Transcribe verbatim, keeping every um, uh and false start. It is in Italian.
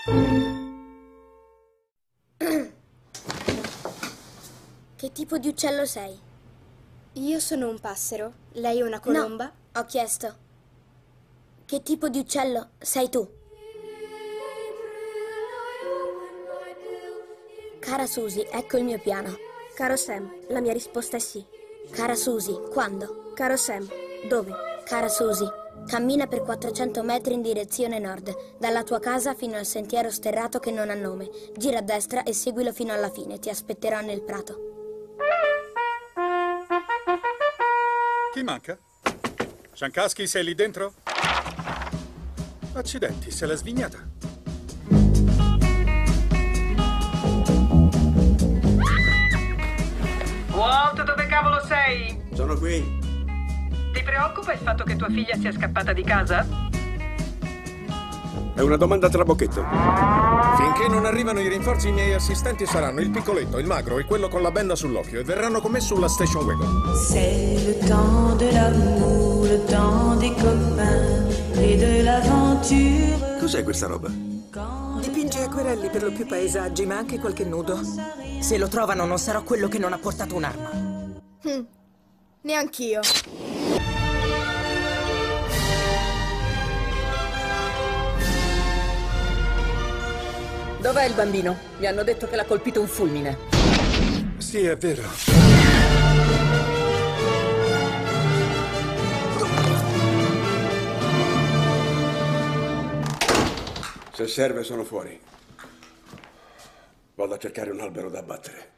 Che tipo di uccello sei? Io sono un passero, lei è una colomba? No, ho chiesto. Che tipo di uccello sei tu? Cara Susie, ecco il mio piano. Caro Sam, la mia risposta è sì. Cara Susie, quando? Caro Sam, dove? Cara Susie, cammina per quattrocento metri in direzione nord, dalla tua casa fino al sentiero sterrato che non ha nome. Gira a destra e seguilo fino alla fine, ti aspetterò nel prato. Chi manca? Shankaski, sei lì dentro? Accidenti, se l'è svignata. Walt, dove cavolo sei? Sono qui. Ti preoccupa il fatto che tua figlia sia scappata di casa? È una domanda a trabocchetto. Finché non arrivano i rinforzi, i miei assistenti saranno il piccoletto, il magro e quello con la benda sull'occhio e verranno con me sulla station wagon. C'est le temps de l'amour, le temps des copains et de l'aventure. Cos'è questa roba? Dipinge acquerelli, per lo più paesaggi, ma anche qualche nudo. Se lo trovano non sarò quello che non ha portato un'arma. Hm, neanch'io. Dov'è il bambino? Mi hanno detto che l'ha colpito un fulmine. Sì, è vero. Se serve sono fuori. Vado a cercare un albero da abbattere.